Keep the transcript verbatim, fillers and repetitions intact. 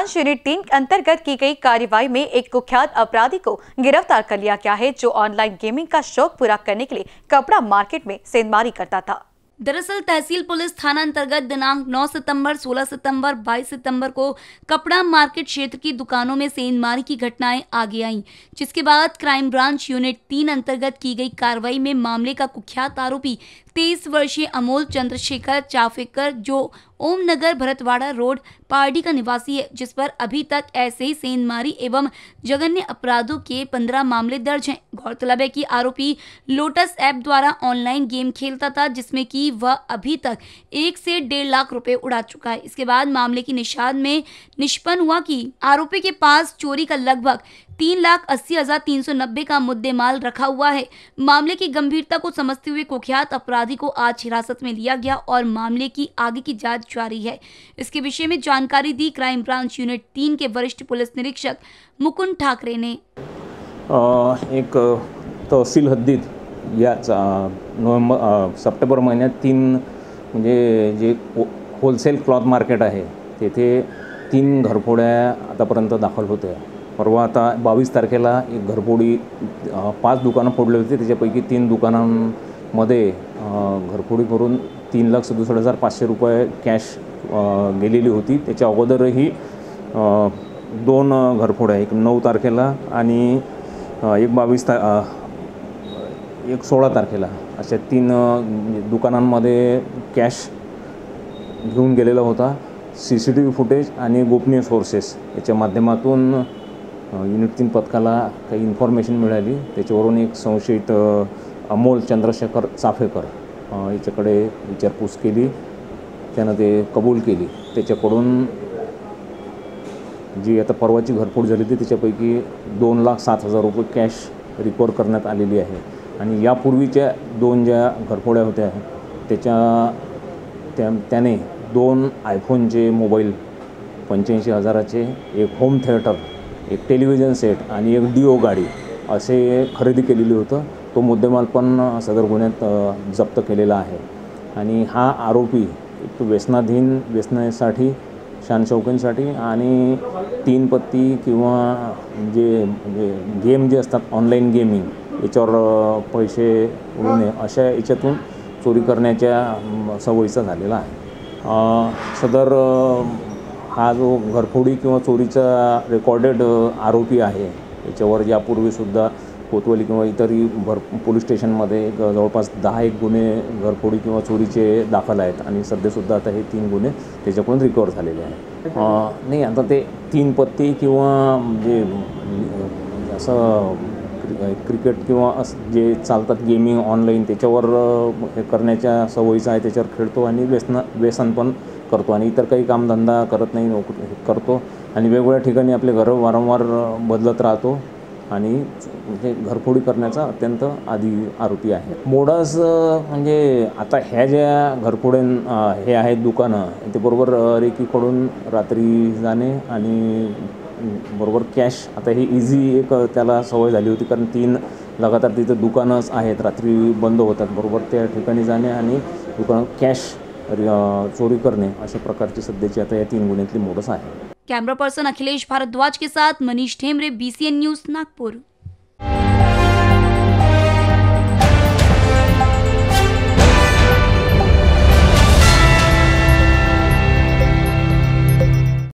Branch unit तीन अंतर्गत की गई कार्रवाई में एक कुख्यात अपराधी को गिरफ्तार कर लिया गया है, जो ऑनलाइन गेमिंग का शौक पूरा करने के लिए कपड़ा मार्केट में सेंधमारी करता था। दरअसल तहसील पुलिस थाना अंतर्गत दिनांक नौ सितंबर, सोलह सितंबर, बाईस सितंबर को कपड़ा मार्केट क्षेत्र की दुकानों में सेंधमारी की घटनाएं आगे आईं, जिसके बाद क्राइम ब्रांच यूनिट तीन अंतर्गत की गई कार्रवाई में मामले का कुख्यात आरोपी तेईस वर्षीय अमोल चंद्रशेखर चाफेकर, जो ओम नगर भरतवाड़ा रोड पारडी का निवासी है, जिस पर अभी तक ऐसे ही सेंधमारी एवं जघन्य अपराधों के पंद्रह मामले दर्ज हैं। गौरतलब है कि आरोपी लोटस ऐप द्वारा ऑनलाइन गेम खेलता था, जिसमें कि वह अभी तक एक से डेढ़ लाख रुपए उड़ा चुका है। इसके बाद मामले की निषाद में निष्पन्न हुआ कि आरोपी के पास चोरी का लगभग तीन लाख अस्सी हजार तीन सौ नब्बे का मुद्देमाल रखा हुआ है। मामले की गंभीरता को समझते हुए कुख्यात अपराधी को आज हिरासत में लिया गया और मामले की आगे की जांच जारी है। इसके विषय में जानकारी दी क्राइम ब्रांच यूनिट तीन के वरिष्ठ पुलिस निरीक्षक मुकुंद ठाकरे ने। एक तहसील हद्दीत या नोव्हेंबर सप्टेंबर महिन्यात तीन म्हणजे जे होलसेल क्लॉथ मार्केट आहे तेथे तीन घरफोड्या आतापर्यंत दाखल होत्या। परवा आता बावीस तारखेला एक घरफोडी पाच दुकानं फोडली होती, त्याच्यापैकी तीन दुकानांमध्ये घरफोडी करून तीन लाख सदुसष्ट हजार पाचशे रुपये कॅश गेलेली होती। त्याच्या अगोदरही दोन घरफोड्या, एक नऊ तारखेला आणि एक बावीस ता एक सोळा तारखेला अशा तीन दुकानांमध्ये कॅश घेऊन गेलेला होता। C C T V footage आणि गोपनीय सोर्सेस याच्या माध्यमातून युनिट तीन पथकाला काही इन्फॉर्मेशन मिळाली। त्याच्यावरून एक संशयित अमोल चंद्रशेखर चाफेकर याच्याकडे विचारपूस केली, त्यानं ते कबूल केली। त्याच्याकडून जी आता परवाची घरफोड झाली होती त्याच्यापैकी दोन लाख सात हजार रुपये कॅश रिकवर करण्यात आलेली आहे। आणि यापूर्वीच्या दोन ज्या घरफोड्या होत्या त्याच्या त्या त्याने दोन आयफोनचे मोबाईल पंच्याऐंशी हजाराचे, एक होम थिएटर, एक टेलिव्हिजन सेट आणि एक डिओ गाडी असे खरेदी केलेली होतं। तो मुद्देमाल पण सदर गुन्ह्यात जप्त केलेला आहे। आणि हा आरोपी एक व्यसनाधीन व्यसनासाठी शानशौकींसाठी आणि तीन पत्ती किंवा जे म्हणजे गेम जे असतात ऑनलाईन गेमिंग याच्यावर पैसे उडवणे अशा याच्यातून चोरी करण्याच्या सवयीचा झालेला आहे। सदर हा जो घरफोडी किंवा चोरीचा रेकॉर्डेड आरोपी आहे याच्यावर यापूर्वीसुद्धा कोतवाली किंवा इतरही भर पोलीस स्टेशनमध्ये जवळपास दहा एक गुन्हे घरफोडी किंवा चोरीचे दाखल आहेत आणि सध्यासुद्धा आता हे तीन गुन्हे त्याच्याकडून रिकवर झालेले आहेत। नाही आता ते तीन पत्ती किंवा म्हणजे असं क्रिकेट किंवा जे चालतात गेमिंग ऑनलाईन त्याच्यावर हे करण्याच्या सवयीचं आहे, त्याच्यावर खेळतो आणि व्यसन व्यसन पण करतो आणि इतर काही कामधंदा करत नाही, नोकरी करतो आणि वेगवेगळ्या ठिकाणी आपले घरं वारंवार बदलत राहतो आणि म्हणजे घरफोडी करण्याचा अत्यंत आदी आरोपी आहे। मोडास म्हणजे आता ह्या ज्या घरफोड्या हे आहेत दुकानं ते बरोबर रेकीकडून रात्री जाणे आणि बरोबर कॅश, आता ही इझी एक त्याला सवय झाली होती कारण तीन लगातार तिथं दुकानंच आहेत, रात्री बंद होतात, बरोबर त्या ठिकाणी जाणे आणि दुकानात कॅश चोरी करणे अशा प्रकारची सध्याची आता या तीन गुन्ह्यातली मोडस आहे। कैमरा पर्सन अखिलेश भारद्वाज के साथ Manish Themre, B C N news, Nagpur.